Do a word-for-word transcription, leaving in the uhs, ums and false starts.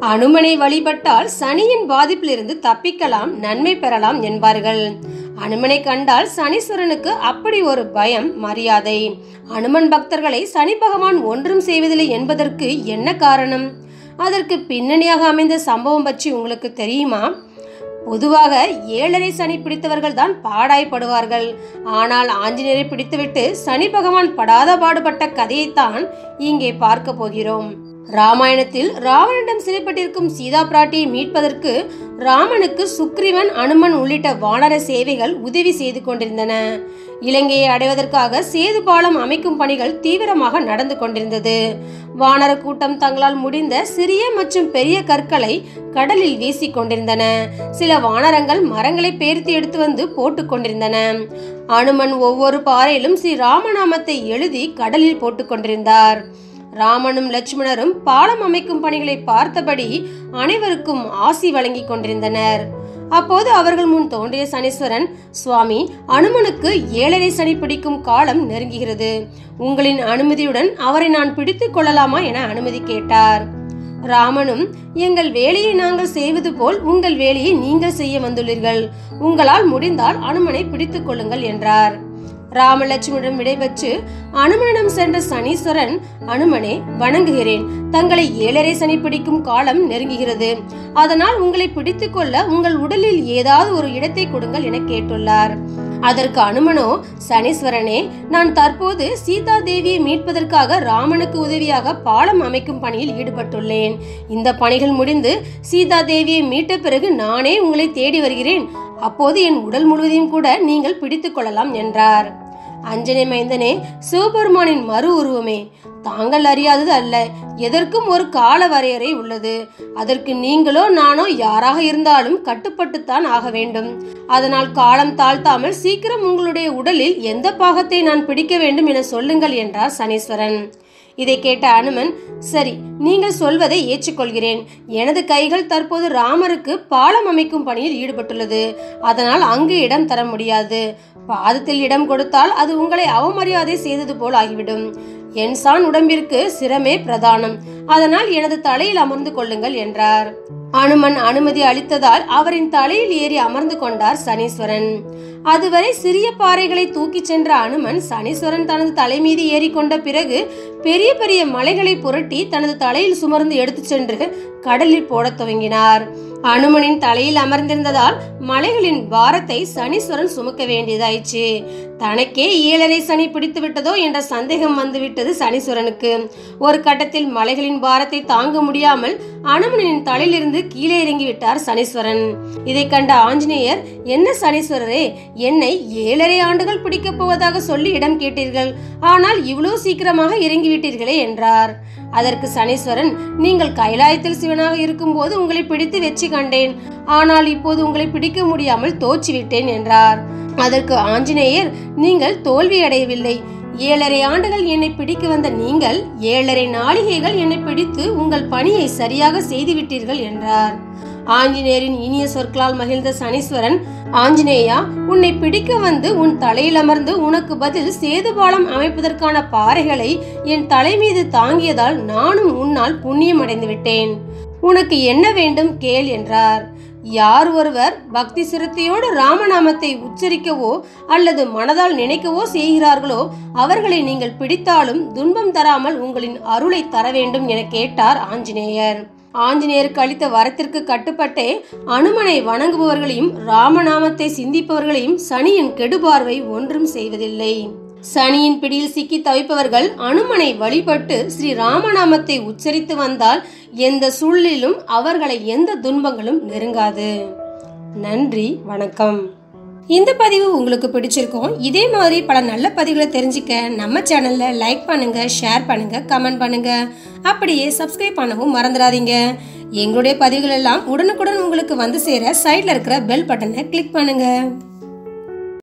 அனுமனை வழிபட்டால் சனியின் பாதிப்பிலிருந்து தப்பிக்கலாம், நன்மை பெறலாம் என்பார்கள். அனுமனை கண்டால் சனீஸ்வரனுக்கு அப்படி ஒரு பயம், மரியாதை. அனுமன் பக்தர்களை சனி பகவான் ஒன்றும் செய்வதில்லை என்பதற்கு என்ன காரணம்? அதற்கு பின்னணியாக அமைந்த சம்பவம் பற்றி உங்களுக்கு தெரியுமா? பொதுவாக ஏழரை சனி பிடித்தவர்கள் தான் பாடாய்படுவார்கள். ஆனால் ஆஞ்சநேயரை பிடித்துவிட்டு சனி பகவான் படாத பாடுபட்ட கதையைத்தான் இங்கே பார்க்க போகிறோம். ராமாயணத்தில் ராவணனிடம் சிறைப்பட்டிருக்கும் சீதா பிராட்டியை மீட்பதற்கு ராமனுக்கு சுக்ரீவன், அனுமன் உள்ளிட்ட வானர சேவைகள் உதவி செய்து கொண்டிருந்தன. இலங்கையை அடைவதற்காக சேது பாலம் அமைக்கும் பணிகள் தீவிரமாக நடந்து கொண்டிருந்தது. வானர கூட்டம் தங்களால் முடிந்த சிறிய மற்றும் பெரிய கற்களை கடலில் வீசி கொண்டிருந்தன. சில வானரங்கள் மரங்களை பேர்த்து எடுத்து வந்து போட்டுக் கொண்டிருந்தன. அனுமன் ஒவ்வொரு பாறையிலும் ஸ்ரீ ராமநாமத்தை எழுதி கடலில் போட்டுக் கொண்டிருந்தார். ராமனும் லட்சுமணரும் பாலம் அமைக்கும் பணிகளை பார்த்தபடி அனைவருக்கும் ஆசி வழங்கி கொண்டிருந்தனர். அப்போது அவர்கள் முன் தோன்றிய சனீஸ்வரன், சுவாமி, அனுமனுக்கு ஏழரை சனி பிடிக்கும் காலம் நெருங்குகிறது. உங்களின் அனுமதியுடன் அவரை நான் பிடித்துக் கொள்ளலாமா என அனுமதி கேட்டார். ராமனும், எங்கள் வேலையை நாங்கள் செய்வது போல் உங்கள் வேலையை நீங்கள் செய்ய வந்துள்ளீர்கள். உங்களால் முடிந்தால் அனுமனை பிடித்துக் கொள்ளுங்கள் என்றார். ராமலட்சுமணன் விடைபெற்று அனுமனிடம் சென்ற சனீஸ்வரன், அனுமனே, வணங்குகிறேன். தங்களை ஏழரை சனி பிடிக்கும் காலம் நெருங்குகிறது. அதனால் உங்களை பிடித்துக் கொள்ள உங்கள் உடலில் ஏதாவது ஒரு இடத்தை கொடுங்கள் என கேட்டுள்ளார். அதற்கு அனுமனோ, சனீஸ்வரனே, நான் தற்போது சீதா தேவியை மீட்பதற்காக ராமனுக்கு உதவியாக பாலம் அமைக்கும் பணியில் ஈடுபட்டுள்ளேன். இந்த பணிகள் முடிந்து சீதா தேவியை மீட்ட பிறகு நானே உங்களை தேடி வருகிறேன். அப்போது என் உடல் முழுவதையும் கூட நீங்கள் பிடித்துக் கொள்ளலாம் என்றார். அஞ்சனை மைந்தனே, சிவபெருமானின் மறு உருவமே, தாங்கள் அறியாதது அல்ல. எதற்கும் ஒரு கால வரையறை உள்ளது. அதற்கு நீங்களோ நானோ யாராக இருந்தாலும் கட்டுப்பட்டுத்தான் ஆக வேண்டும். அதனால் காலம் தாழ்த்தாமல் சீக்கிரம் உங்களுடைய உடலில் எந்த பாகத்தை நான் பிடிக்க வேண்டும் என சொல்லுங்கள் என்றார் சனீஸ்வரன். இதை கேட்ட அனுமன், சரி, நீங்கள் சொல்வதை ஏற்றுக்கொள்கிறேன். எனது கைகள் தற்போது ராமருக்கு பாலம் அமைக்கும் பணியில் ஈடுபட்டுள்ளது. அதனால் அங்கு இடம் தர முடியாது. பாதத்தில் இடம் கொடுத்தால் அது உங்களை அவமரியாதை செய்தது போல் ஆகிவிடும். என் சான் உடம்பிற்கு சிரமே பிரதானம். அதனால் எனது தலையில் அமர்ந்து கொள்ளுங்கள் என்றார். அனுமன் அனுமதி அளித்ததால் அவரின் தலையில் ஏறி அமர்ந்து கொண்டார் சனீஸ்வரன். அதுவரை சிறிய பாறைகளை தூக்கி சென்ற அனுமன் சனீஸ்வரன் தனது தலை மீது ஏறி கொண்ட பிறகு பெரிய பெரிய மலைகளை புரட்டி தனது தலையில் சுமர்ந்து எடுத்து சென்று கடலில் போட துவங்கினார். அனுமனின் தலையில் அமர்ந்திருந்ததால் மலைகளின் பாரத்தை சனீஸ்வரன் சுமக்க வேண்டியதாயிற்று. தனக்கே ஏழரை சனி பிடித்து விட்டதோ என்ற சந்தேகம் வந்துவிட்டது சனீஸ்வரனுக்கு. ஒரு கட்டத்தில் மலைகளின் பாரத்தை தாங்க முடியாமல் அனுமனின் தலையிலிருந்து கீழே இறங்கி விட்டார் சனீஸ்வரன். இதை கண்ட ஆஞ்சநேயர், என்ன சனீஸ்வரரே, என்னை ஏழரை ஆண்டுகள் பிடிக்கப் போவதாக சொல்லி இடம் கேட்டீர்கள். ஆனால் இவ்வளவு சீக்கிரமாக இறங்கிவிட்டீர்களே என்றார். அதற்கு சனீஸ்வரன், நீங்கள் கைலாயத்தில் சிவனாக இருக்கும் போது உங்களை பிடித்து வெற்றி கண்டேன். ஆனால் இப்போது உங்களை பிடிக்க முடியாமல் தோற்றுவிட்டேன் என்றார். அதற்கு ஆஞ்சநேயர், நீங்கள் தோல்வி அடையவில்லை. ஏழரை ஆண்டுகள் என்னை பிடிக்க வந்த நீங்கள் ஏழரை நாளிகைகள் என்னை பிடித்து உங்கள் பணியை சரியாக செய்துவிட்டீர்கள் என்றார். ஆஞ்சநேயரின் இனிய சொற்களால் மகிழ்ந்த சனீஸ்வரன், ஆஞ்சநேயா, உன்னை பிடிக்க வந்து உன் தலையில் அமர்ந்து உனக்கு பதில் சேதுபாலம் அமைப்பதற்கான பாறைகளை என் தலை மீது தாங்கியதால் நானும் உன்னால் புண்ணியம் அடைந்து விட்டேன். உனக்கு என்ன வேண்டும் கேள் என்றார். யார் ஒருவர் பக்தி சிரத்தையோடு ராமநாமத்தை உச்சரிக்கவோ அல்லது மனதால் நினைக்கவோ செய்கிறார்களோ அவர்களை நீங்கள் பிடித்தாலும் துன்பம் தராமல் உங்களின் அருளை தர வேண்டும் என கேட்டார் ஆஞ்சநேயர். ஆஞ்சநேயருக்கு அளித்த வரத்திற்கு கட்டுப்பட்டே அனுமனை வணங்குபவர்களையும் ராமநாமத்தை சிந்திப்பவர்களையும் சனியின் கெடுபார்வை ஒன்றும் செய்வதில்லை. சனியின் பிடியில் சிக்கி தவிப்பவர்கள் அனுமனை வழிபட்டு ஸ்ரீ ராமநாமத்தை உச்சரித்து வந்தால் எந்த சூழலிலும் அவர்களை எந்த துன்பங்களும் நெருங்காது. நன்றி, வணக்கம். இந்த பதிவு உங்களுக்கு பிடிச்சிருக்கும். இதே மாதிரி பல நல்ல பதிவுகளை தெரிஞ்சுக்க நம்ம சேனல்ல லைக் பண்ணுங்க, ஷேர் பண்ணுங்க, கமெண்ட் பண்ணுங்க. அப்படியே சப்ஸ்கிரைப் பண்ணவும் மறந்துடாதீங்க. எங்களுடைய பதிவுகள் எல்லாம் உடனுக்குடன் உங்களுக்கு வந்து சேர சைட்ல இருக்கிற பெல் பட்டனை கிளிக் பண்ணுங்க.